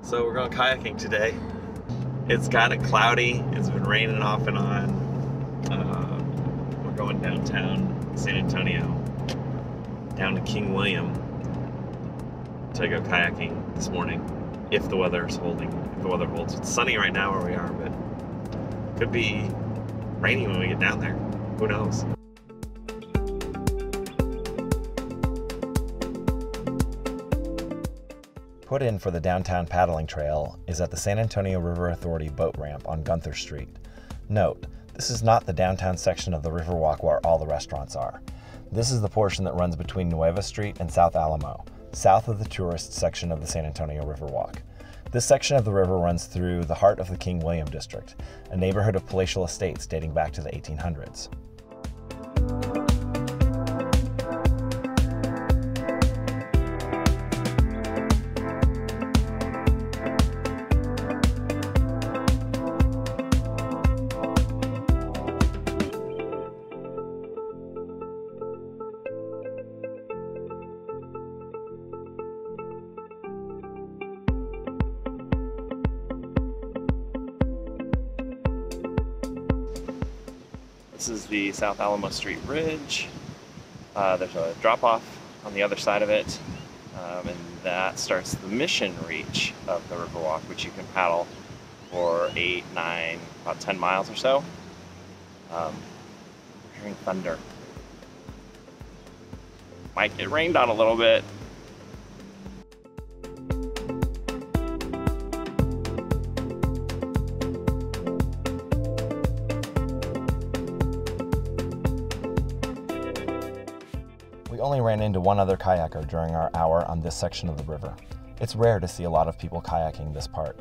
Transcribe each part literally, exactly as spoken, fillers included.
So we're going kayaking today. It's kind of cloudy. It's been raining off and on. Uh, we're going downtown San Antonio, down to King William to go kayaking this morning, if the weather is holding. If the weather holds. It's sunny right now where we are, but could be rainy when we get down there. Who knows? Put in for the downtown paddling trail is at the San Antonio River Authority boat ramp on Gunther Street. Note, this is not the downtown section of the Riverwalk where all the restaurants are. This is the portion that runs between Nueva Street and South Alamo, south of the tourist section of the San Antonio Riverwalk. This section of the river runs through the heart of the King William district, a neighborhood of palatial estates dating back to the eighteen hundreds. This is the South Alamo Street Bridge. Uh, there's a drop-off on the other side of it, um, and that starts the Mission reach of the Riverwalk, which you can paddle for eight, nine, about ten miles or so. Um, we're hearing thunder. Might get rained on a little bit. We only ran into one other kayaker during our hour on this section of the river. It's rare to see a lot of people kayaking this part.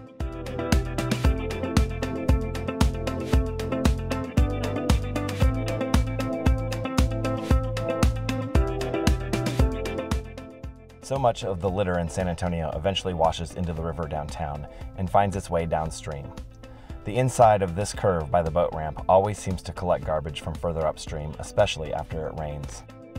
So much of the litter in San Antonio eventually washes into the river downtown and finds its way downstream. The inside of this curve by the boat ramp always seems to collect garbage from further upstream, especially after it rains.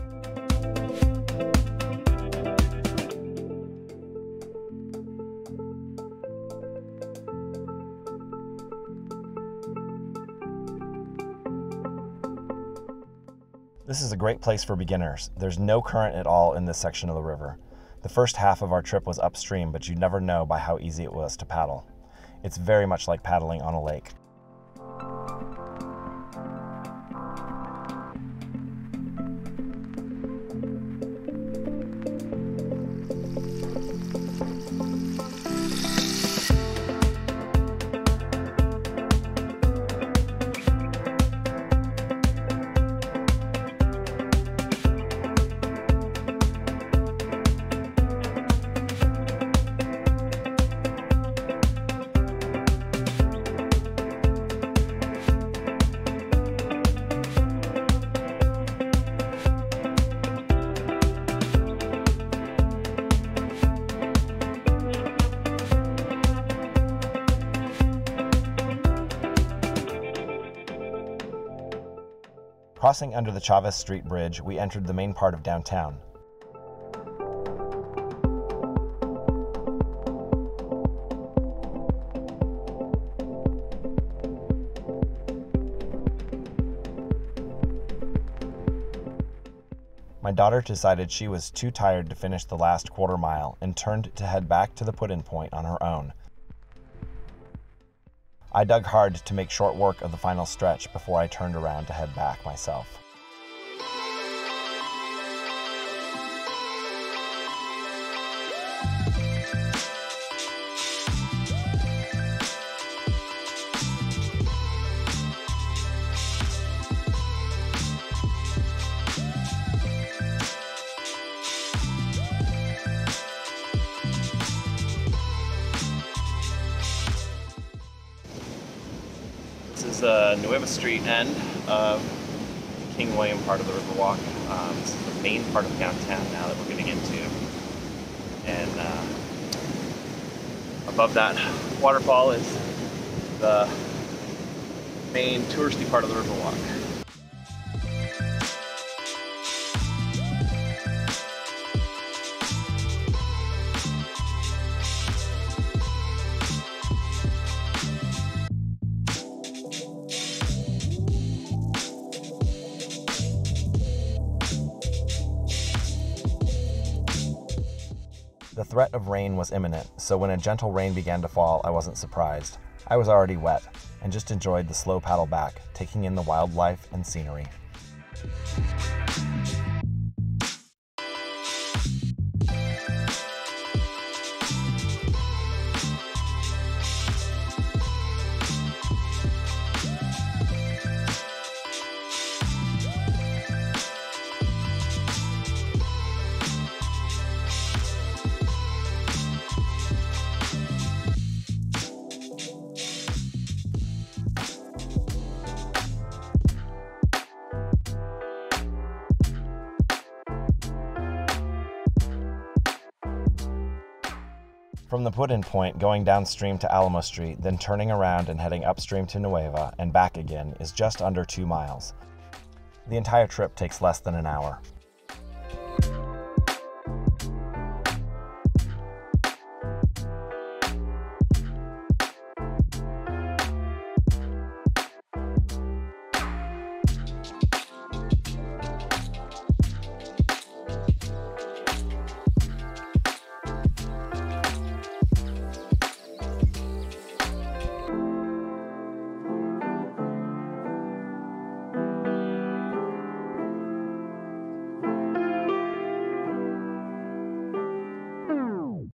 This is a great place for beginners. There's no current at all in this section of the river. The first half of our trip was upstream, but you never know by how easy it was to paddle. It's very much like paddling on a lake. Crossing under the Chavez Street Bridge, we entered the main part of downtown. My daughter decided she was too tired to finish the last quarter mile and turned to head back to the put-in point on her own. I dug hard to make short work of the final stretch before I turned around to head back myself. This is the Nueva Street end of the King William part of the Riverwalk. Um, this is the main part of downtown now that we're getting into. And uh, above that waterfall is the main touristy part of the Riverwalk. threat of rain was imminent, so when a gentle rain began to fall, I wasn't surprised. I was already wet, and just enjoyed the slow paddle back, taking in the wildlife and scenery. From the put-in point, going downstream to Alamo Street, then turning around and heading upstream to Nueva and back again is just under two miles. The entire trip takes less than an hour.